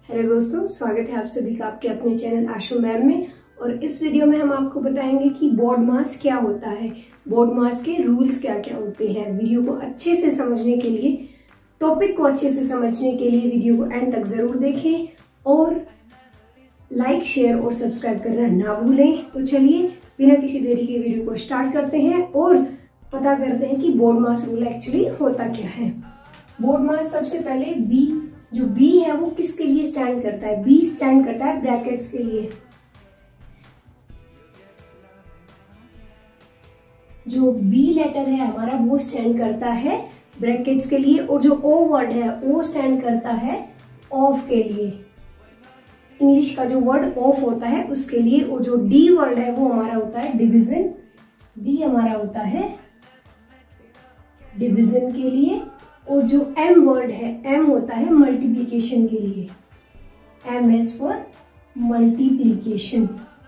Hello दोस्तों, स्वागत है आप सभी का आपके अपने चैनल आशु मैम में। और इस वीडियो में हम आपको बताएंगे कि बोर्ड मास क्या होता है, बोर्ड मास के रूल्स क्या क्या होते हैं। वीडियो को अच्छे से समझने के लिए, टॉपिक को अच्छे से समझने के लिए वीडियो को एंड तक जरूर देखें और लाइक, शेयर और सब्सक्राइब करना ना भूलें। तो चलिए बिना किसी देरी के वीडियो को स्टार्ट करते हैं और पता करते हैं कि बोर्ड मास रूल एक्चुअली होता क्या है। बोर्ड मास सबसे पहले बी, जो बी है वो किसके लिए स्टैंड करता है? बी स्टैंड करता है ब्रैकेट्स के लिए। जो बी लेटर है हमारा वो स्टैंड करता है ब्रैकेट्स के लिए, और जो ओ वर्ड है वो स्टैंड करता है ऑफ के लिए, इंग्लिश का जो वर्ड ऑफ होता है उसके लिए। और जो डी वर्ड है वो हमारा होता है डिवीजन, डी हमारा होता है डिवीजन के लिए। और जो एम वर्ड है, एम होता है मल्टीप्लिकेशन के लिए, एम इज फॉर मल्टीप्लिकेशन।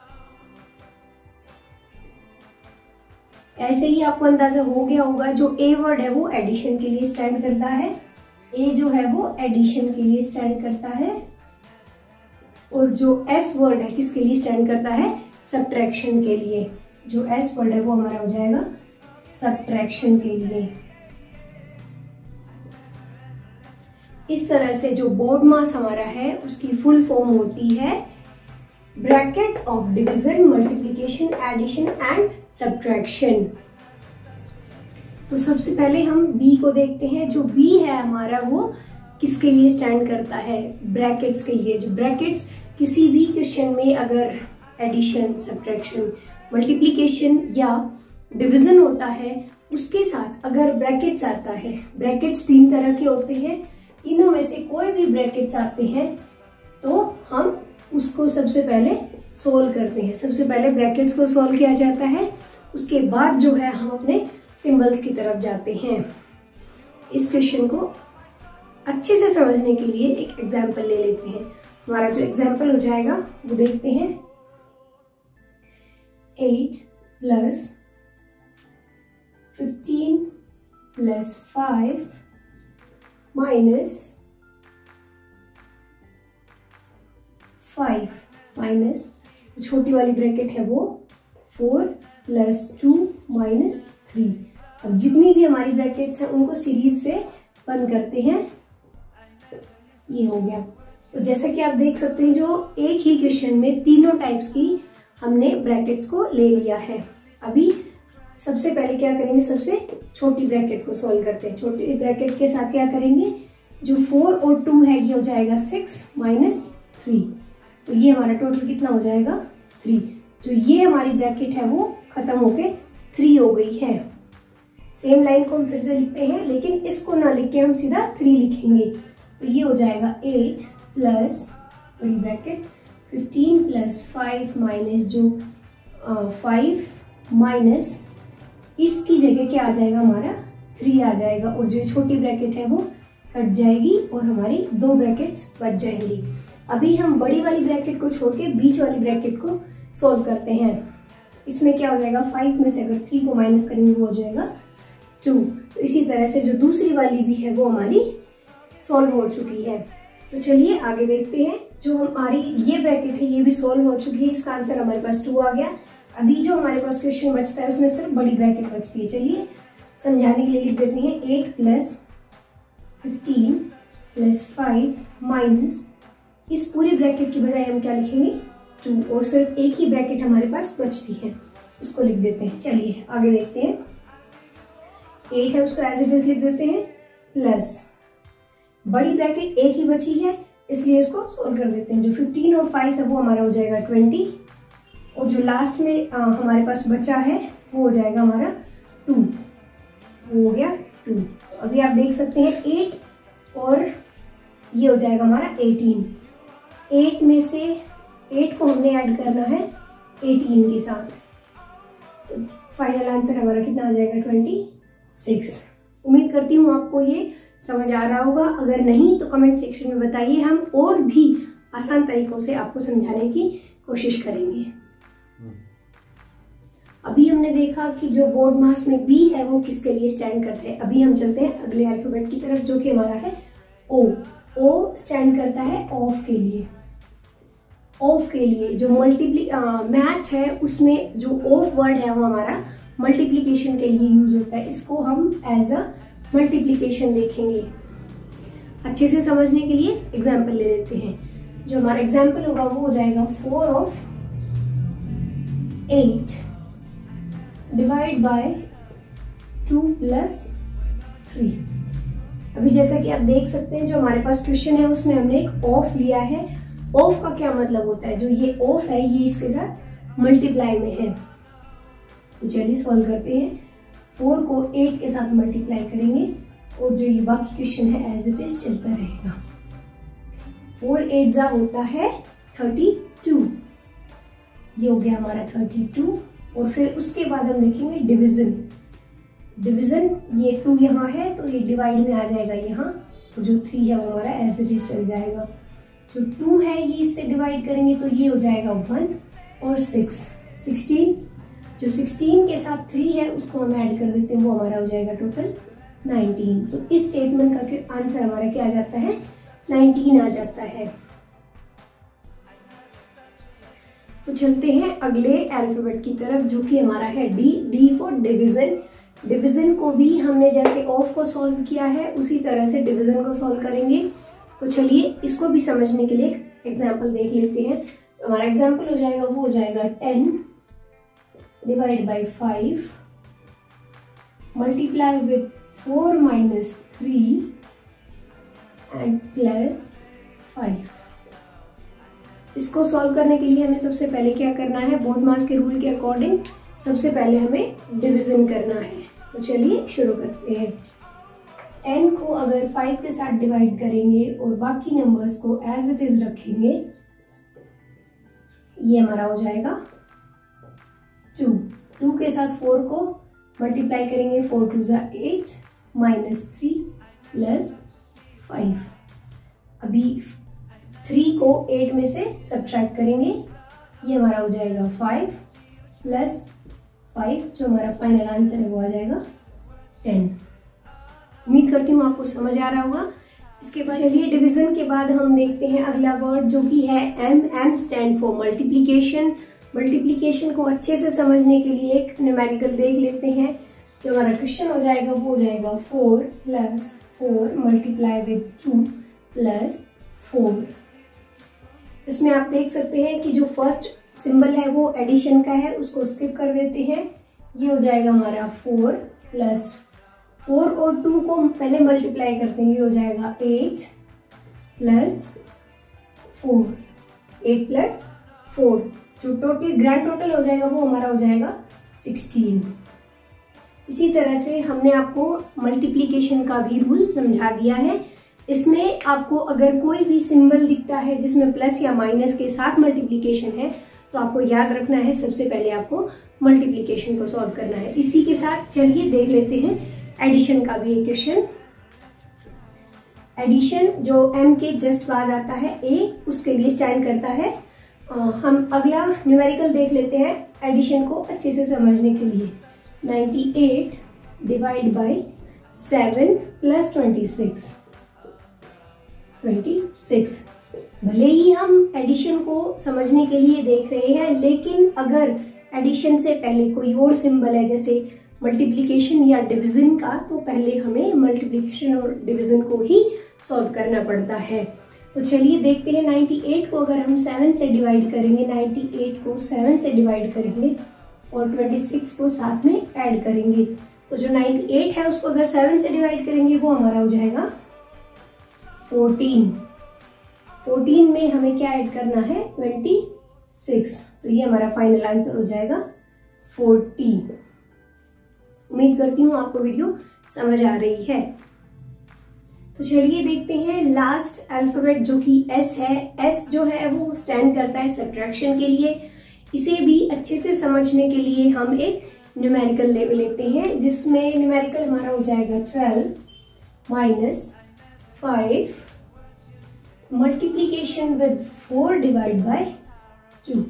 ऐसे ही आपको अंदाजा हो गया होगा, जो ए वर्ड है वो एडिशन के लिए स्टैंड करता है, ए जो है वो एडिशन के लिए स्टैंड करता है। और जो एस वर्ड है किसके लिए स्टैंड करता है? सब्ट्रैक्शन के लिए। जो एस वर्ड है वो हमारा हो जाएगा सब्ट्रैक्शन के लिए। इस तरह से जो बोर्ड मास हमारा है उसकी फुल फॉर्म होती है brackets of division, multiplication, addition and subtraction. तो सबसे पहले हम बी को देखते हैं। जो बी है हमारा वो किसके लिए स्टैंड करता है? ब्रैकेट्स के लिए। जो ब्रैकेट्स किसी भी क्वेश्चन में अगर एडिशन, सब्ट्रैक्शन, मल्टीप्लिकेशन या डिवीजन होता है उसके साथ अगर ब्रैकेट्स आता है, ब्रैकेट्स तीन तरह के होते हैं, तीनों में से कोई भी ब्रैकेट्स आते हैं तो हम उसको सबसे पहले सोल्व करते हैं। सबसे पहले ब्रैकेट्स को सोल्व किया जाता है, उसके बाद जो है हम अपने सिंबल्स की तरफ जाते हैं। इस क्वेश्चन को अच्छे से समझने के लिए एक एग्जाम्पल ले लेते हैं। हमारा जो एग्जाम्पल हो जाएगा वो देखते हैं। 8 + 15 + 5 -5 माइनस छोटी वाली ब्रैकेट है वो 4 + 2 - 3। अब जितनी भी हमारी ब्रैकेट्स हैं उनको सीरीज से बंद करते हैं। ये हो गया। तो जैसा कि आप देख सकते हैं, जो एक ही क्वेश्चन में तीनों टाइप्स की हमने ब्रैकेट्स को ले लिया है। अभी सबसे पहले क्या करेंगे? सबसे छोटी ब्रैकेट को सॉल्व करते हैं। छोटी ब्रैकेट के साथ क्या करेंगे? जो 4 और 2 है ये हो जाएगा 6 - 3। तो ये हमारा टोटल कितना हो जाएगा? 3। जो ये हमारी ब्रैकेट है वो खत्म होके 3 हो गई है। सेम लाइन को हम फिर से लिखते हैं, लेकिन इसको ना लिख के हम सीधा 3 लिखेंगे। तो ये हो जाएगा 8 + बड़ी ब्रैकेट 15 + 5 माइनस जो 5 माइनस इसकी जगह क्या आ जाएगा? हमारा 3 आ जाएगा। और जो छोटी ब्रैकेट है वो कट जाएगी और हमारी 2 ब्रैकेट्स बच जाएंगी। अभी हम बड़ी वाली ब्रैकेट को छोड़ के बीच वाली ब्रैकेट को सॉल्व करते हैं। इसमें क्या हो जाएगा? 5 में से अगर 3 को माइनस करेंगे वो हो जाएगा 2। तो इसी तरह से जो दूसरी वाली भी है वो हमारी सॉल्व हो चुकी है। तो चलिए आगे देखते हैं। जो हमारी ये ब्रैकेट है ये भी सॉल्व हो चुकी है, इसका आंसर हमारे पास 2 आ गया। अभी जो हमारे पास क्वेश्चन बचता है उसमें सिर्फ बड़ी ब्रैकेट बचती है। चलिए समझाने के लिए लिख देते हैं 8 + 15 + 5 माइनस इस पूरी ब्रैकेट की बजाय हम क्या लिखेंगे? 2, और सिर्फ एक ही ब्रैकेट हमारे पास बचती है, उसको लिख देते हैं। चलिए आगे देखते हैं। 8 है उसको एज इट इज लिख देते हैं, प्लस बड़ी ब्रैकेट एक ही बची है इसलिए इसको सोल्व कर देते हैं। जो 15 और 5 है वो हमारा हो जाएगा 20, और जो लास्ट में हमारे पास बचा है वो हो जाएगा हमारा 2, वो हो गया 2। तो अभी आप देख सकते हैं 8 और ये हो जाएगा हमारा 18। 8 में से 8 को हमने ऐड करना है 18 के साथ, तो फाइनल आंसर हमारा कितना आ जाएगा? 26। उम्मीद करती हूँ आपको ये समझ आ रहा होगा। अगर नहीं तो कमेंट सेक्शन में बताइए, हम और भी आसान तरीकों से आपको समझाने की कोशिश करेंगे। अभी हमने देखा कि जो बोर्ड मास में बी है वो किसके लिए स्टैंड करते हैं। अभी हम चलते हैं अगले अल्फाबेट की तरफ, जो कि हमारा है ओ। ओ स्टैंड करता है ऑफ के लिए। ऑफ के लिए जो मैथ्स है उसमें जो ऑफ वर्ड है वो हमारा मल्टीप्लीकेशन के लिए यूज होता है। इसको हम एज अ मल्टीप्लीकेशन देखेंगे। अच्छे से समझने के लिए एग्जाम्पल ले लेते हैं। जो हमारा एग्जाम्पल होगा वो हो जाएगा 4 of 8 डिवाइड बाय 2 + 3। अभी जैसा कि आप देख सकते हैं जो हमारे पास क्वेश्चन है उसमें हमने एक ऑफ लिया है। ऑफ का क्या मतलब होता है, जो ये ऑफ है ये इसके साथ मल्टीप्लाई में है। तो चलिए सॉल्व करते हैं। 4 को 8 के साथ मल्टीप्लाई करेंगे और जो ये बाकी क्वेश्चन है एज इट इज चलता रहेगा। 4 8 जा होता है 32, ये हो गया हमारा 32। और फिर उसके बाद हम देखेंगे डिवीजन। डिवीजन ये 2 यहाँ है तो ये डिवाइड में आ जाएगा यहाँ, और जो 3 है वो हमारा एज इट इज चल जाएगा। जो 2 है ये इससे डिवाइड करेंगे तो ये हो जाएगा 1 और 6 16। जो 16 के साथ 3 है उसको हम ऐड कर देते हैं, वो हमारा हो जाएगा टोटल 19। तो इस स्टेटमेंट का आंसर हमारा क्या आ जाता है, 19 आ जाता है। तो चलते हैं अगले अल्फाबेट की तरफ जो कि हमारा है D. D for division. Division को भी हमने जैसे ऑफ को सॉल्व किया है उसी तरह से डिवीजन को सॉल्व करेंगे। तो चलिए इसको भी समझने के लिए एक एग्जाम्पल देख लेते हैं। तो हमारा एग्जाम्पल हो जाएगा वो हो जाएगा 10 divide by 5 multiply with 4 - 3 and +5। इसको सॉल्व करने के लिए हमें सबसे पहले क्या करना है, बोधमास के रूल के अकॉर्डिंग सबसे पहले हमें डिवीजन करना है। तो चलिए शुरू करते हैं। 10 को अगर 5 के साथ डिवाइड करेंगे और बाकी नंबर्स को एज इट इज रखेंगे, ये हमारा हो जाएगा 2। 2 के साथ 4 को मल्टीप्लाई करेंगे, 4 2 = 8 -3 +5। अभी 3 को 8 में से सब्ट्रैक्ट करेंगे, ये हमारा हो जाएगा 5 + 5। जो हमारा फाइनल आंसर है वो आ जाएगा 10। उम्मीद करती हूँ आपको समझ आ रहा होगा। इसके बाद चलिए डिवीजन के बाद हम देखते हैं अगला वर्ड जो कि है M. M stands for multiplication. Multiplication को अच्छे से समझने के लिए एक न्यूमेरिकल देख लेते हैं। जो हमारा क्वेश्चन हो जाएगा वो हो जाएगा 4 + 4 मल्टीप्लाई विथ 2 + 4। इसमें आप देख सकते हैं कि जो फर्स्ट सिंबल है वो एडिशन का है, उसको स्किप कर देते हैं। ये हो जाएगा हमारा 4 + 4 और 2 को पहले मल्टीप्लाई करते हैं, ये हो जाएगा 8 + 4। 8 + 4 जो टोटल ग्रैंड टोटल हो जाएगा वो हमारा हो जाएगा 16। इसी तरह से हमने आपको मल्टीप्लीकेशन का भी रूल समझा दिया है। इसमें आपको अगर कोई भी सिंबल दिखता है जिसमें प्लस या माइनस के साथ मल्टीप्लीकेशन है तो आपको याद रखना है सबसे पहले आपको मल्टीप्लीकेशन को सॉल्व करना है। इसी के साथ चलिए देख लेते हैं एडिशन का भी एक क्वेश्चन। एडिशन जो m के जस्ट बाद आता है a, उसके लिए स्टैंड करता है। हम अगला न्यूमेरिकल देख लेते हैं एडिशन को अच्छे से समझने के लिए। 98 डिवाइड बाई 7 + 26। भले ही हम एडिशन को समझने के लिए देख रहे हैं, लेकिन अगर एडिशन से पहले कोई और सिंबल है जैसे मल्टीप्लिकेशन या डिवीजन का, तो पहले हमें मल्टीप्लिकेशन और डिवीजन को ही सॉल्व करना पड़ता है। तो चलिए देखते हैं 98 को अगर हम 7 से डिवाइड करेंगे, 98 को 7 से डिवाइड करेंगे और 26 को साथ में ऐड करेंगे, तो जो 98 है उसको अगर 7 से डिवाइड करेंगे वो हमारा हो जाएगा 14। 14 में हमें क्या ऐड करना है 26, तो ये हमारा फाइनल आंसर हो जाएगा 40। उम्मीद करती हूँ आपको वीडियो समझ आ रही है। तो चलिए देखते हैं लास्ट अल्फाबेट जो कि एस है। एस जो है वो स्टैंड करता है सब्ट्रैक्शन के लिए। इसे भी अच्छे से समझने के लिए हम एक न्यूमेरिकल लेते हैं, जिसमें न्यूमेरिकल हमारा हो जाएगा 12 - 5 मल्टीप्लीकेशन विद 4 डिवाइड बाय 2।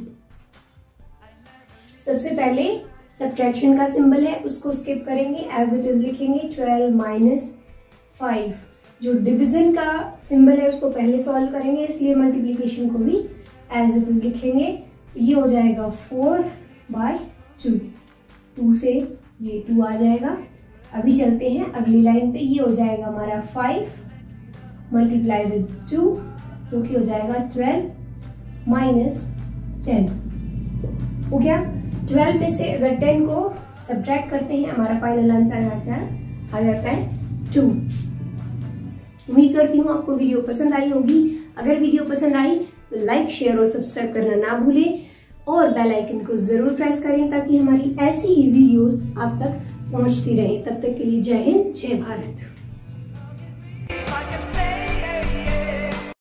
सबसे पहले सब्ट्रैक्शन का सिंबल है उसको स्किप करेंगे, एज इट इज लिखेंगे 12 - 5 जो डिवीजन का सिंबल है उसको पहले सॉल्व करेंगे, इसलिए मल्टीप्लीकेशन को भी एज इट इज लिखेंगे। तो ये हो जाएगा 4/2, 2 से ये 2 आ जाएगा। अभी चलते हैं अगली लाइन पे, ये हो जाएगा हमारा 5 मल्टीप्लाई विद 2 जो कि हो जाएगा 12 माइनस 10। हो गया। 12 में से अगर 10 को सब्ट्रैक्ट करते हैं हमारा फाइनल आंसर आ जाता है 2। उम्मीद करती हूँ आपको वीडियो पसंद आई होगी। अगर वीडियो पसंद आई तो लाइक, शेयर और सब्सक्राइब करना ना भूलें और बेल आइकन को जरूर प्रेस करें ताकि हमारी ऐसी ही वीडियोस आप तक पहुंचती रहे। तब तक के लिए जय हिंद, जय भारत।